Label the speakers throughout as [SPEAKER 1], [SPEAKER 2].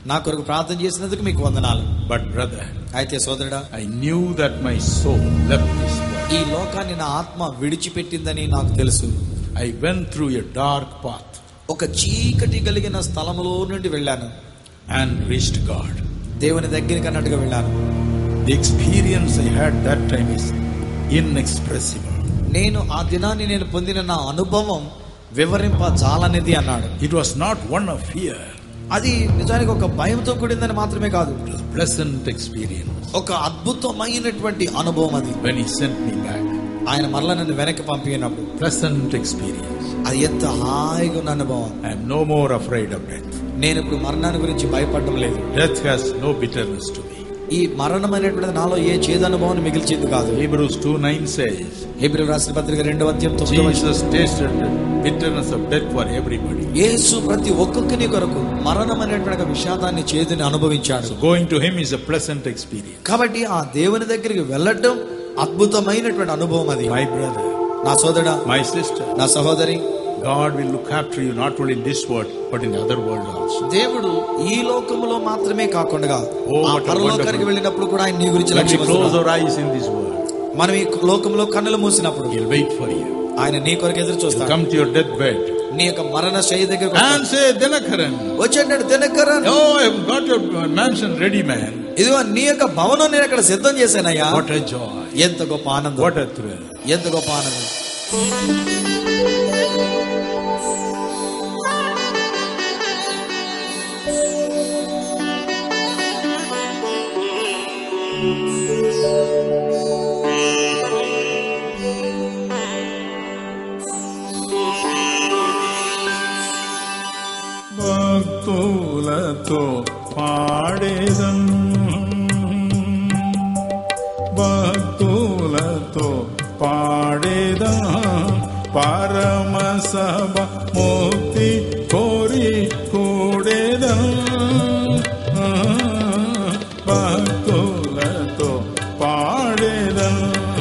[SPEAKER 1] నా కొరకు ప్రార్థన చేసినందుకు మీకు వందనాలు.
[SPEAKER 2] But brother,
[SPEAKER 1] అయితే సోదరుడా,
[SPEAKER 2] I knew that my soul left this world.
[SPEAKER 1] ఈ లోకాన్ని నా ఆత్మ విడిచిపెట్టిందని నాకు తెలుసు.
[SPEAKER 2] I went through a dark path
[SPEAKER 1] ఒక చీకటి కలిగిన స్థలములో నుండి వెళ్ళాను,
[SPEAKER 2] and reached God.
[SPEAKER 1] దేవుని దగ్గరికి అన్నట్టుగా వెళ్ళాను.
[SPEAKER 2] The experience I had that time is inexpressible.
[SPEAKER 1] నేను ఆ దినాన్ని నేను పొందిన నా అనుభవం వివరింప జాలనిది అన్నాడు.
[SPEAKER 2] It was not one of fear.
[SPEAKER 1] అది నిజానికి ఒక భయంతో కూడిందని మాత్రమే కాదు,
[SPEAKER 2] It was a pleasant experience.
[SPEAKER 1] ఒక అద్భుతమైనటువంటి అనుభవం అది.
[SPEAKER 2] When he sent me back,
[SPEAKER 1] ఆయన మరలా నన్ను వెనక్కి పంపినప్పుడు
[SPEAKER 2] pleasant experience.
[SPEAKER 1] అది ఎంత హాయిగా ఉన్న అనుభవం.
[SPEAKER 2] I am no more afraid of death.
[SPEAKER 1] నేను ఇప్పుడు మరణాన్ని గురించి భయపడడం లేదు.
[SPEAKER 2] Death has no bitterness to me.
[SPEAKER 1] ఈ మరణం అనేటువంటిది నాలో ఏ చేదు అనుభవాన్ని మిగిల్చేది కాదు.
[SPEAKER 2] Hebrews 2:9 says,
[SPEAKER 1] హెబ్రీయులకు రాసిన పత్రిక 2:9
[SPEAKER 2] Jesus tasted the bitterness of death for everybody.
[SPEAKER 1] యేసు ప్రతి ఒక్కొక్కని కొరకు మరణం అనేటువంటి విషాదాన్ని చేదుని అనుభవించాడు.
[SPEAKER 2] So going to him is a pleasant experience.
[SPEAKER 1] కాబట్టి ఆ దేవుని దగ్గరికి వెళ్ళటం అద్భుతమైనటువంటి అనుభవం అది.
[SPEAKER 2] My brother,
[SPEAKER 1] నా సోదరుడా,
[SPEAKER 2] my sister,
[SPEAKER 1] నా సహోదరి,
[SPEAKER 2] God will look after you not only in this world but in the other world also.
[SPEAKER 1] దేవుడు ఈ లోకములో మాత్రమే కాకుండా ఆ
[SPEAKER 2] what a
[SPEAKER 1] పరలోకానికి
[SPEAKER 2] wonderful-
[SPEAKER 1] వెళ్ళినప్పుడు కూడా ఆయన నీ గురించి
[SPEAKER 2] When we
[SPEAKER 1] లక్ష్యం
[SPEAKER 2] close
[SPEAKER 1] ఉంచుతాడు.
[SPEAKER 2] our eyes in this world,
[SPEAKER 1] మనం ఈ లోకంలో కన్నులు మూసినప్పుడు
[SPEAKER 2] he'll wait for you.
[SPEAKER 1] ఆయన నీ కొరకు ఎదురు
[SPEAKER 2] He'll
[SPEAKER 1] చూస్తాడు.
[SPEAKER 2] come to your deathbed
[SPEAKER 1] నీ యొక్క మరణ శయ్య దగ్గర
[SPEAKER 2] and say, Dinakaran,
[SPEAKER 1] వచ్చాడు Dinakaran,
[SPEAKER 2] oh, I've got your mansion ready, man.
[SPEAKER 1] ఇదిగో నీ యొక్క భవనం నేను అక్కడ సిద్ధం చేశానయ్యా.
[SPEAKER 2] What a joy.
[SPEAKER 1] ఎంత గొప్ప ఆనందం,
[SPEAKER 2] What a thrill.
[SPEAKER 1] ఎంత గొప్ప ఆనందం.
[SPEAKER 2] భక్తులతో పాడేదం, భక్తులతో పాడేదం, పరమ సభ ముక్తి కోరి కూడేదం, భక్తులతో పాడేదం.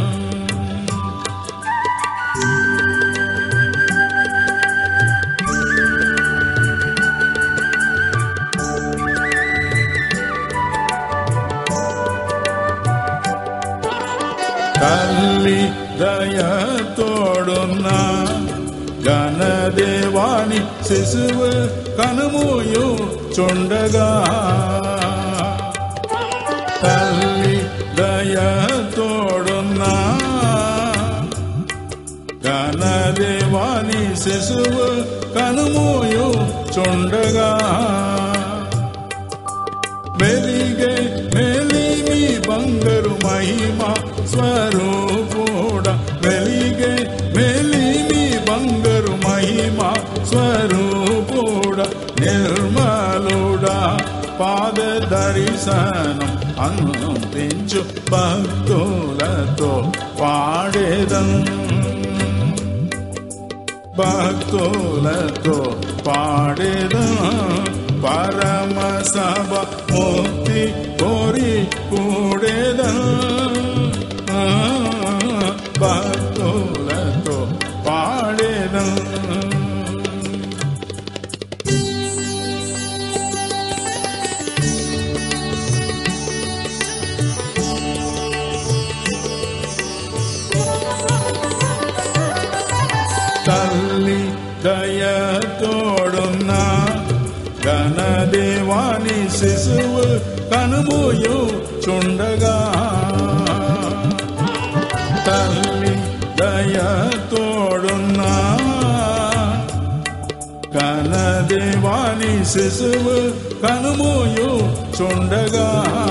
[SPEAKER 2] తల్లి దయతోడున్న గణదేవాని శిశువు కనుమూయు చుండగా, తల్లి దయతోడున్న గణదేవాని శిశువు కనుమూయు చుండగా, వెలిగే మెలిమి బంగారు మహిమ స్వరూపుడా, వెలిగే మెలిమి బంగారు మహిమ స్వరూపుడా, నిర్మలుడా పాద దర్శనం అందించు భక్తులతో పాడేదం, భక్తులతో పాడేదం, పరమ సభ ముక్తి కోరి కూడేదం, భక్తులతో పాడేదం. తల్లి దయతోడున్న గణదేవాని శిశువు కనుమూయు చుండగా, తల్లి దయతోడున్న గణదేవాని శిశువు కనుమూయు చుండగా,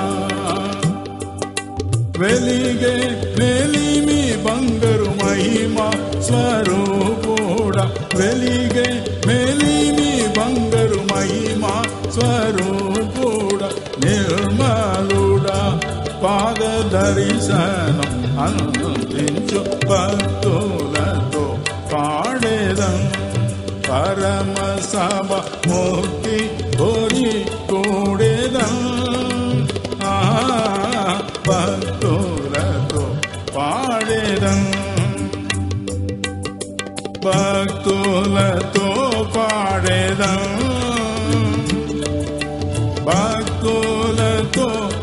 [SPEAKER 2] వెలిగే నెలిమి బంగారు మహిమ స్వరూపుడా, వెలిగే మెలిమి బంగారు మహిమ స్వరూపుడా, నిర్మలుడా పాద దర్శనం అందించు భక్తులతో పాడేదం, పరమ సభ ముక్తి కోరి కూడేదం, భక్తులతో పాడేదం, భక్తులతో పాడేదం,
[SPEAKER 3] భక్తులతో